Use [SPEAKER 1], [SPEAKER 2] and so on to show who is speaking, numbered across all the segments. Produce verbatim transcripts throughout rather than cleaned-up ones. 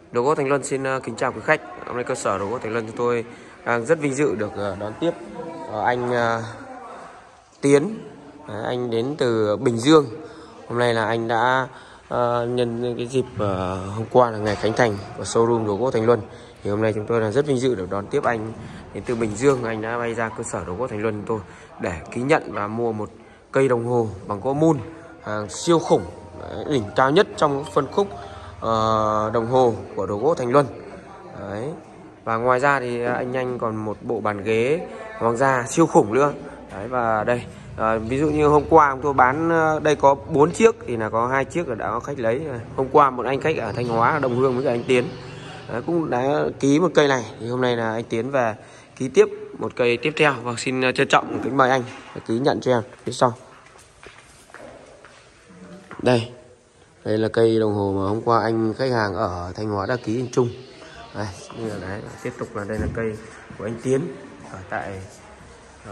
[SPEAKER 1] Đồ gỗ Thành Luân xin kính chào quý khách. Hôm nay cơ sở đồ gỗ Thành Luân chúng tôi đang rất vinh dự được đón tiếp anh Tiến. Anh đến từ Bình Dương. Hôm nay là anh đã uh, nhân cái dịp uh, hôm qua là ngày khánh thành của showroom đồ gỗ Thành Luân. Thì hôm nay chúng tôi là rất vinh dự được đón tiếp anh đến từ Bình Dương. Anh đã bay ra cơ sở đồ gỗ Thành Luân tôi để ký nhận và mua một cây đồng hồ bằng gỗ mun hàng siêu khủng, đỉnh cao nhất trong phân khúc uh, đồng hồ của đồ gỗ Thành Luân. Đấy. Và ngoài ra thì anh anh còn một bộ bàn ghế hoàng gia siêu khủng nữa. Đấy, và đây à, ví dụ như hôm qua tôi bán đây có bốn chiếc thì là có hai chiếc là đã có khách lấy. Hôm qua một anh khách ở Thanh Hóa đồng hương với cả anh Tiến đấy, cũng đã ký một cây này. Thì hôm nay là anh Tiến về ký tiếp một cây tiếp theo. Và xin trân trọng kính mời anh ký nhận cho em phía sau. Đây, đây là cây đồng hồ mà hôm qua anh khách hàng ở Thanh Hóa đã ký anh Trung. Đây, như là đấy, tiếp tục là đây là cây của anh Tiến ở tại uh,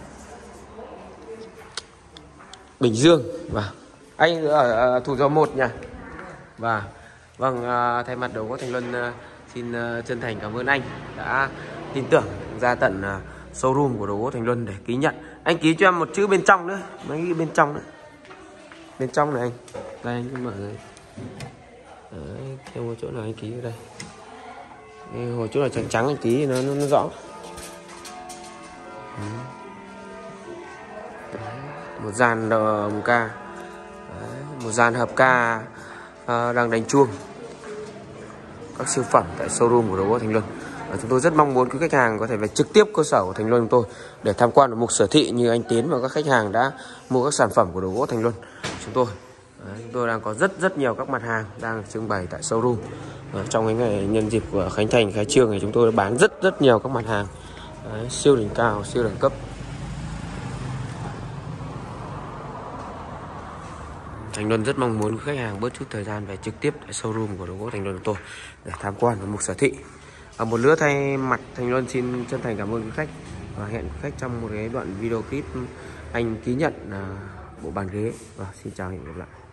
[SPEAKER 1] Bình Dương. Và anh ở uh, Thủ Dầu một nha. Và vâng, uh, thay mặt đồ gỗ Thành Luân uh, xin uh, chân thành cảm ơn anh đã tin tưởng ra tận uh, showroom của đồ gỗ Thành Luân để ký nhận. Anh ký cho em một chữ bên trong nữa, mấy cái bên trong nữa. Bên trong này anh. Đây anh cứ mở đây. Đấy, theo một chỗ nào anh ký ở đây. Đây, hồi chỗ nào trắng trắng anh ký nó nó, nó rõ. Ừ. Đấy, một dàn một ca. Đấy, một dàn hợp ca à, đang đánh chuông các siêu phẩm tại showroom của đồ gỗ Thành Luân. Và chúng tôi rất mong muốn quý khách hàng có thể về trực tiếp cơ sở của Thành Luân của tôi để tham quan một mục sở thị như anh Tiến và các khách hàng đã mua các sản phẩm của đồ gỗ Thành Luân chúng tôi. Đấy, chúng tôi đang có rất rất nhiều các mặt hàng đang trưng bày tại showroom. Đấy, trong cái ngày nhân dịp của khánh thành khai trương thì chúng tôi đã bán rất rất nhiều các mặt hàng. Đấy, siêu đỉnh cao, siêu đẳng cấp. Thành Luân rất mong muốn khách hàng bớt chút thời gian về trực tiếp tại showroom của đồ gỗ Thành Luân của tôi để tham quan một mục sở thị. À, một lứa thay mặt Thành Luân xin chân thành cảm ơn quý khách và hẹn quý khách trong một cái đoạn video clip anh ký nhận uh, bộ bàn ghế. Và xin chào và hẹn gặp lại.